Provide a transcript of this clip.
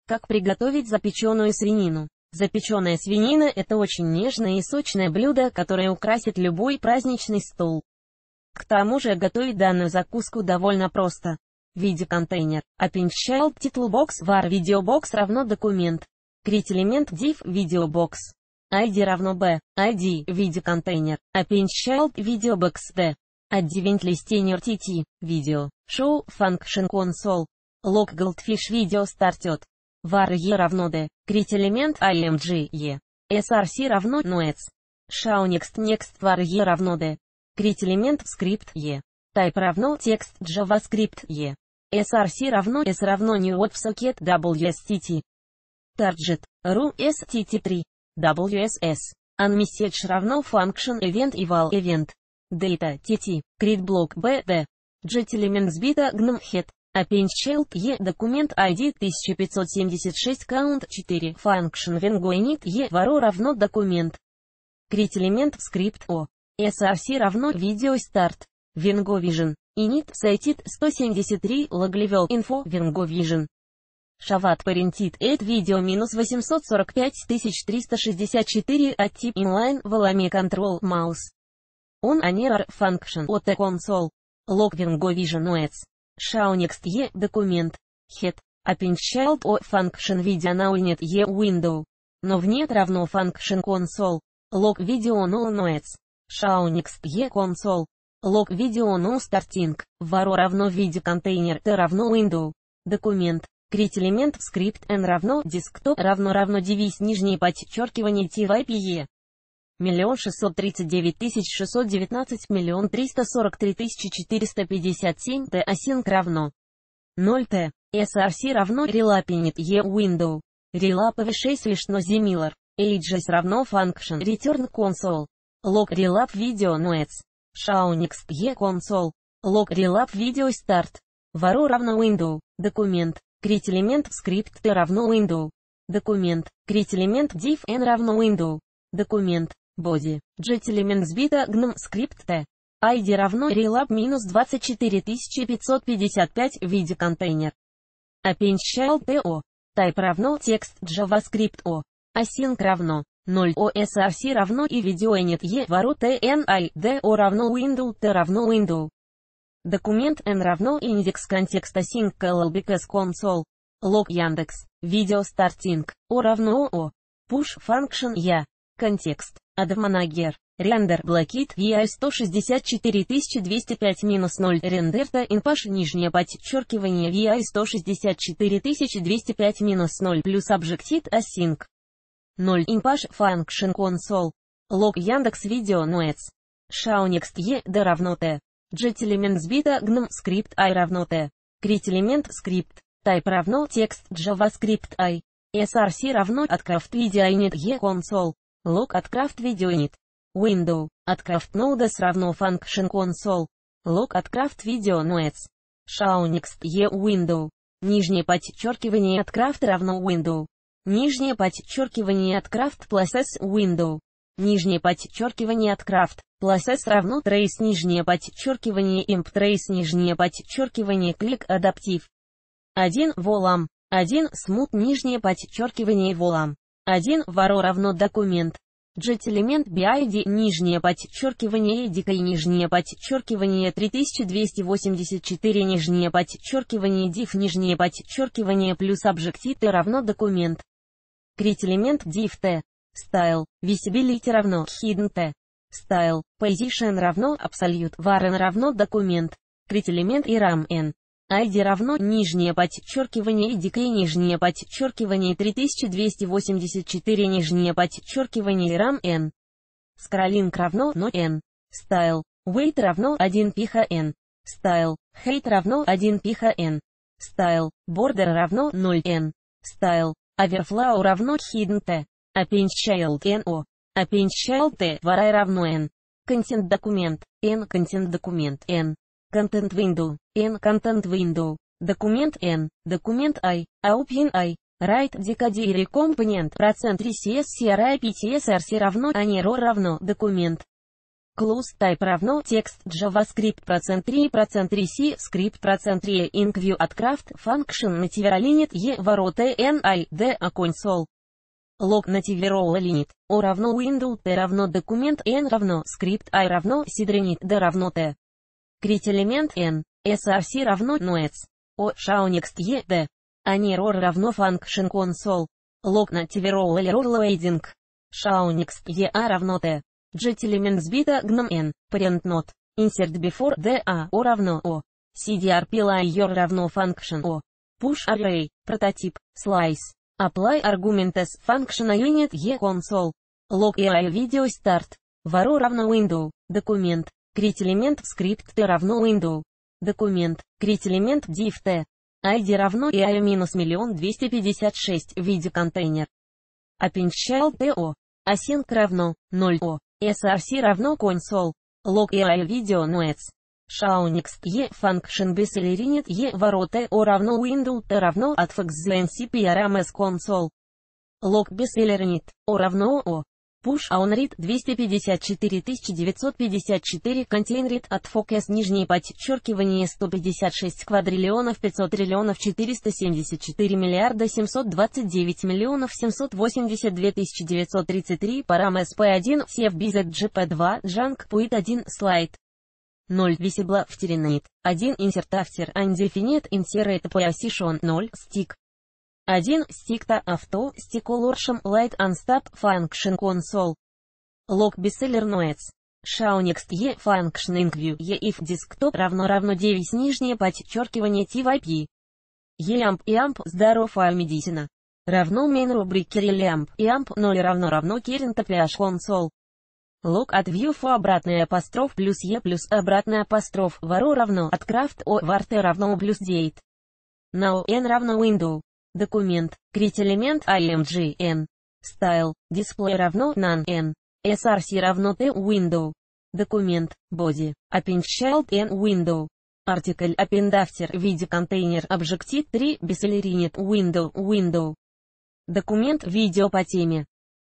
Как приготовить запеченную свинину? Запеченная свинина – это очень нежное и сочное блюдо, которое украсит любой праздничный стол. К тому же готовить данную закуску довольно просто. Видеоконтейнер. Append Child Title Box var Videobox равно документ. Create элемент div Videobox. ID равно b. ID видеоконтейнер. Append Child Videobox d. Advent Listener TT. Video. Show Function Console. Log Goldfish Video Started. Var e равно d. Create элемент img e. src равно noets. Show next var e равно d. Create элемент скрипт e. Type равно текст JavaScript e. src равно s равно new WebSocket WSTT. Target. ru STT3. WSS. Unmessage равно function event eval event. Data TT. Create block bd. Get элемент сбита gnome head. Append child e документ ID 1576 count 4 function vengo init e varo равно документ. Create элемент скрипт o. src равно video start. Vengo vision. Init cited 173 log level info vengo vision. Shavat parented at video минус 845364 at tip inline volame control mouse. On an error function от console. Log vengo vision OS. Show next e документ. Head. Append child o function video now init e window. Но нет равно function console. Log video no noets. Show next e console. Log video no starting. Varo равно видеоконтейнер t равно window. Документ. Create элемент скрипт n равно desktop равно девиз нижнее подчеркивание type e. 1 639 619 343 457 t async равно 0 t. src равно relapinit e window. Relap v6 лишно similar. ages равно function return console. Log relap video noets. Show next e console. Log relap video start. Varo равно window. Документ. Create элемент скрипт t равно window. Документ. Create элемент div n равно window. Документ. Body. Get элемент сбита gnome скрипт t. ID равно relap минус 24555 видеоконтейнер. Append child t o. Type равно текст JavaScript o. Async равно 0 o src равно и video init e varo t n I d o равно window t равно window. Документ n равно индекс контекст async llbks console. Log Яндекс. Video starting. O равно o. Push function я. Контекст. Admanager. Render блокит VI 164205-0 рендерта inpash нижнее подчеркивание VI 164205-0 плюс объектит async. 0 inpash function console. Log Яндекс Video noets. Show next e d равно t. Get элемент сбита gnome скрипт I равно t. Create элемент скрипт. Type равно текст JavaScript I. src равно atcraft video init e console. Log atcraft video init. Window. Atcraft nodes равно function console. Log atcraft video noets. Show next e window. Нижнее подчеркивание atcraft равно window. Нижнее подчеркивание atcraft plus s window. Нижнее подчеркивание atcraft plus s равно trace нижнее подчеркивание imp trace нижнее подчеркивание click adaptive. 1 volam. 1 smooth нижнее подчеркивание volam. 1 varo равно документ. Get элемент bid нижнее подчеркивание edicai нижнее подчеркивание 3284 нижнее подчеркивание div нижнее подчеркивание плюс объектит равно документ. Create элемент div t. Style. Visibility равно hidden t. Style. Position равно absolute var n равно документ. Create элемент iram n. ID равно нижнее подчеркивание edicai нижнее подчеркивание 3284 нижнее подчеркивание iram n. Scrolling равно no n. Style. Weight равно 1 пиха n. Style. Height равно 1 пиха n. Style. Border равно 0 n. Style. Overflow равно hidden t. Append child n o. Append child t var равно n. Content документ n. Content документ n. Content window n. Content window. Документ n. Документ I. Open I. Write decodere компонент %RCS CRI PTS RC равно ANERO равно документ. Clause type равно текст JavaScript %3 скрипт %3 IncView от Craft function native limit e ворота NID a console. Log native row limit o равно window t равно документ n равно скрипт I равно seed d равно t. Крит элемент n, src равно noets, o showNext e d. Ani error равно function console. Log native row error loading. showNext e a равно t. Get elements beta gnome n, parent not. Insert before d a o равно o. cdrp layer равно function o. Push array, прототип, slice. Apply arguments function unit e console. Log AI video start. Varo равно window, документ. Create элемент скрипт t равно window. Документ. Create элемент div t. ID равно AI-1000256 виде контейнер. Append child to. Async равно 0 o. src равно console. Log AI video noets. showNext e function bclerinit e ворота o равно window t равно atfxznc prms console. Log bclerinit o равно o. Push onRead 254954 containRead от focus нижнее подчеркивание 156 квадриллионов 500 триллионов 474 миллиарда 729 миллионов 782 933 парам SP1 CFBZ GP2 Junk Puit 1 слайд 0 Visible втеринает 1 Insert After Undefined Insert Position 0 Stick 1 Stick Auto Stick Colorsham Light Unstop Function Console. Log Bestseller Notes. showNext e Function IncView e if Desktop равно 9 нижнее подчеркивание TYP. EAMP EAMP здоровая медицина. Равно main рубрики EAMP EAMP 0 равно current PH Console. Log от view for обратный апостроф плюс e плюс обратный апостроф варо равно от craft o var t равно плюс date. Now n равно window. Документ. Create элемент img n. Style. Display равно none n. src равно t window. Документ. Body. Append child n window. Article append after виде контейнер Objective 3 bclerinit window. Документ видео по теме.